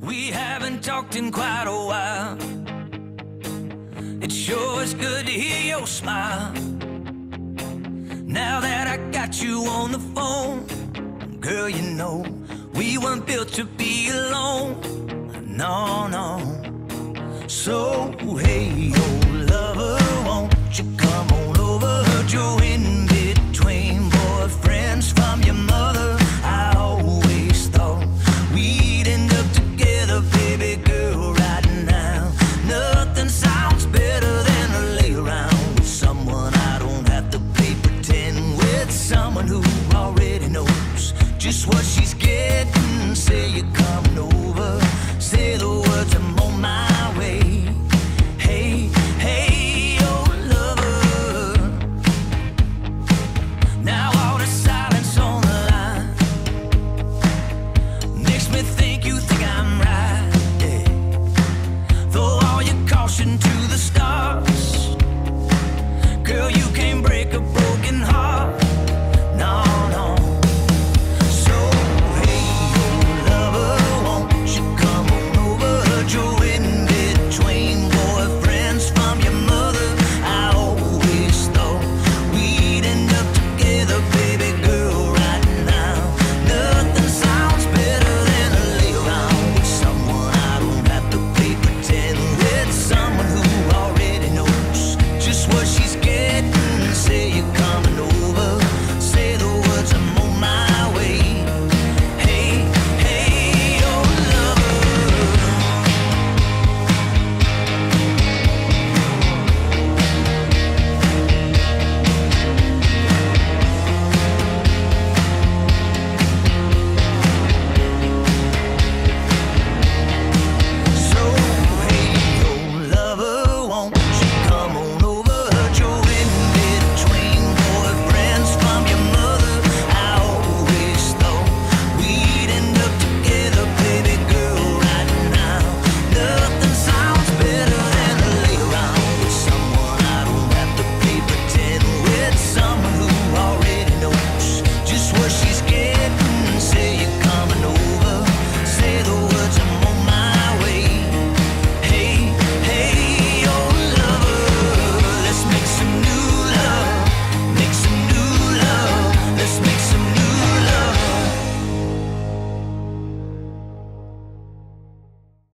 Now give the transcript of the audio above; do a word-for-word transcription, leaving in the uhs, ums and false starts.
We haven't talked in quite a while. It sure is good to hear your smile. Now that I got you on the phone, girl, you know we weren't built to be alone. No, no. So, hey, old lover, won't you come on over? Heard you're in